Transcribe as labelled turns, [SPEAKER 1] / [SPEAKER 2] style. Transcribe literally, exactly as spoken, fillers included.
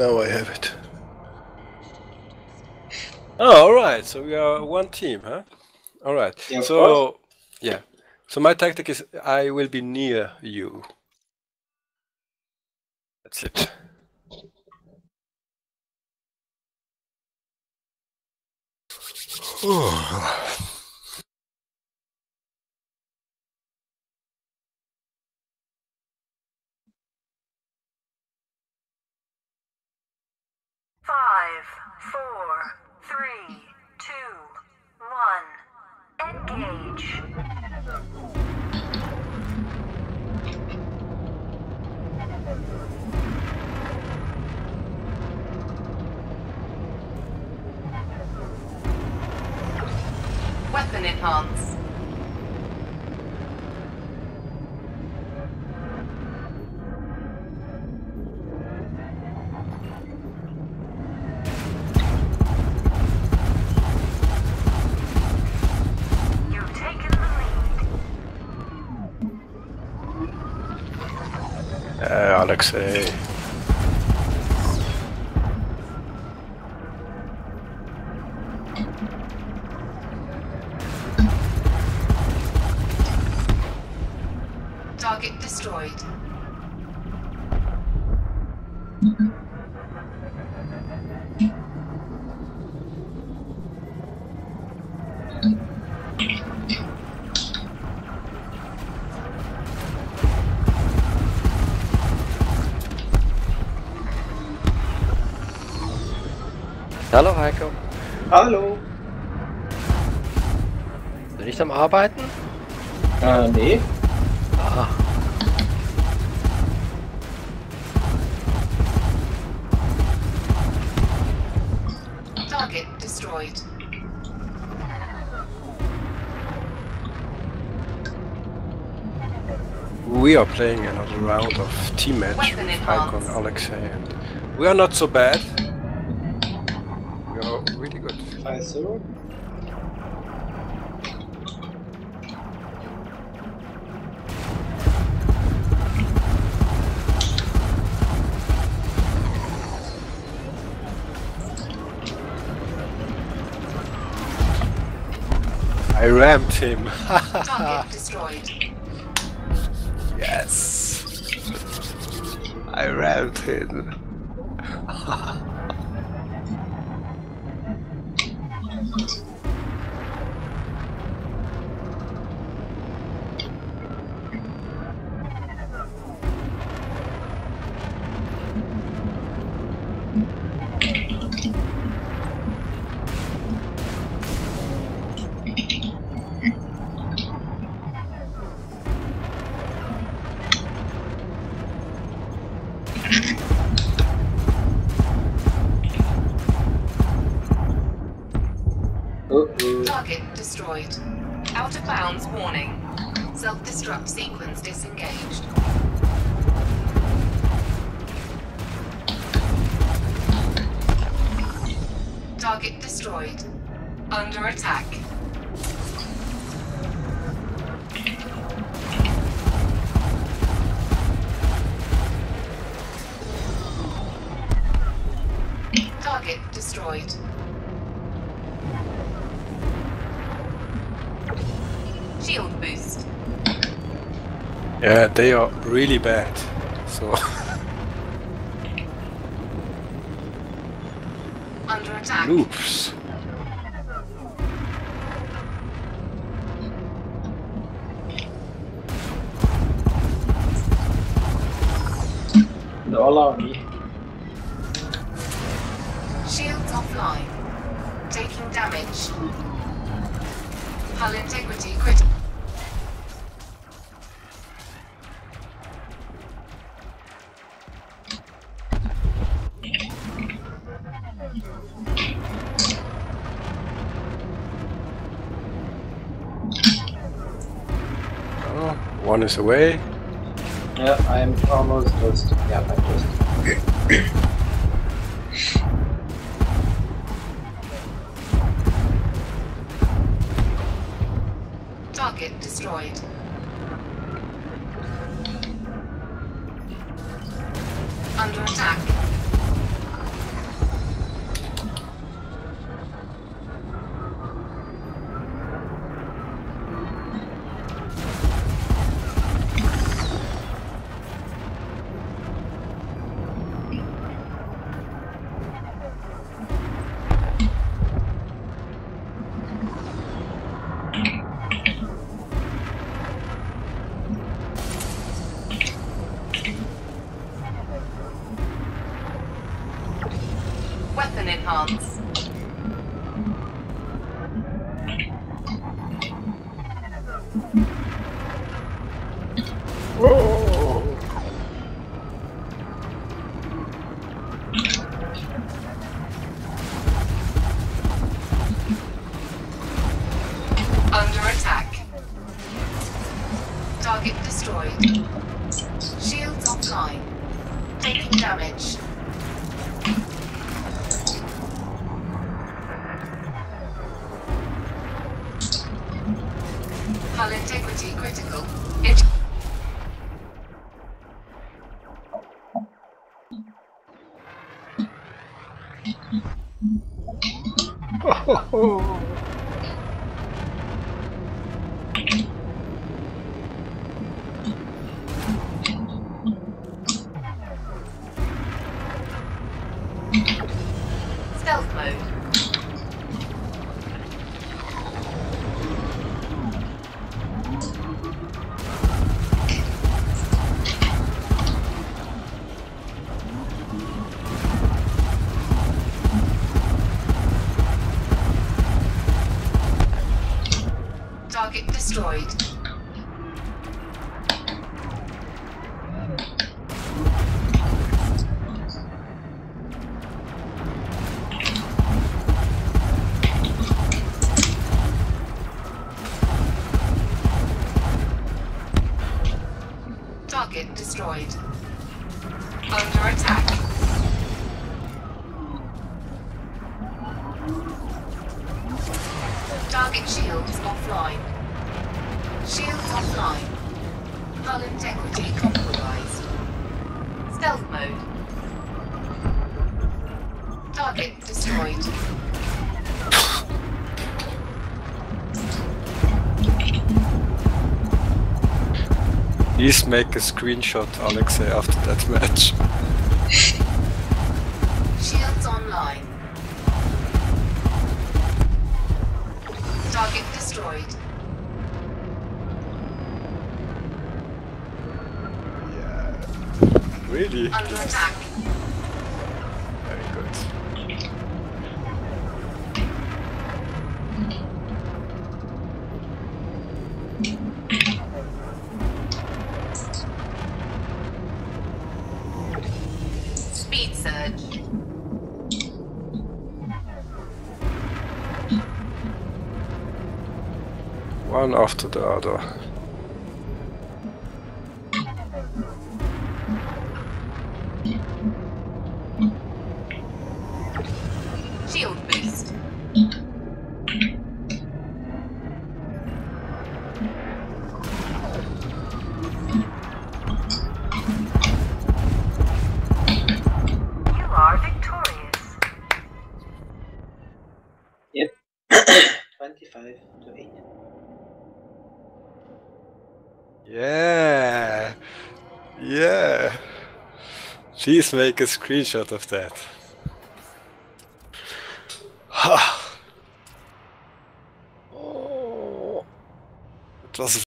[SPEAKER 1] now I have it. Oh, all right. So we are one team, huh? All right.
[SPEAKER 2] Yeah, of
[SPEAKER 1] so
[SPEAKER 2] course.
[SPEAKER 1] yeah. So my tactic is I will be near you. That's it.
[SPEAKER 3] Five, four, three, two, one. Engage.
[SPEAKER 4] Weapon enhance.
[SPEAKER 3] You've taken the lead.
[SPEAKER 1] Uh, Alexei.
[SPEAKER 4] Target destroyed.
[SPEAKER 5] Hallo Heiko,
[SPEAKER 2] Hallo.
[SPEAKER 5] bist du nicht am Arbeiten?
[SPEAKER 2] Äh, nee.
[SPEAKER 5] Ah,
[SPEAKER 4] Target destroyed.
[SPEAKER 1] We are playing another round of team match
[SPEAKER 4] Weapon
[SPEAKER 1] with Heiko and
[SPEAKER 4] enhanced.
[SPEAKER 1] Alexei, and we are not so bad. We are really good.
[SPEAKER 2] five zero.
[SPEAKER 1] I rammed him.
[SPEAKER 4] Target destroyed.
[SPEAKER 1] Yes. I rammed him.
[SPEAKER 2] Uh-oh.
[SPEAKER 4] Target destroyed. Out of bounds warning. Self-destruct sequence disengaged. Target destroyed. Under attack. Target destroyed. Shield boost.
[SPEAKER 1] Yeah, they are really bad. So
[SPEAKER 4] Under attack.
[SPEAKER 1] noobs.
[SPEAKER 2] No alarm.
[SPEAKER 4] Shields offline. Taking damage. Hull integrity critical.
[SPEAKER 1] Oh, one is away.
[SPEAKER 2] Yeah, I'm almost close. Yeah, I'm close.
[SPEAKER 4] Target destroyed. Under attack. plants. Under attack. Target destroyed. Shields offline. Taking damage. Hull integrity critical. It Stealth mode. Target destroyed. Target destroyed. Under attack. Target shields offline. Shields offline. Hull integrity compromised. Stealth mode. Target destroyed.
[SPEAKER 1] Please make a screenshot, Alexei, after that match.
[SPEAKER 4] Shields online. Target destroyed.
[SPEAKER 1] Yeah. Really?
[SPEAKER 4] Under attack.
[SPEAKER 1] Very good.
[SPEAKER 4] Speed surge.
[SPEAKER 1] One after the other.
[SPEAKER 4] Shield boost.
[SPEAKER 3] You are victorious.
[SPEAKER 2] Yep. twenty-five to eight.
[SPEAKER 1] Yeah. Yeah. Please make a screenshot of that. Ha. Oh. It was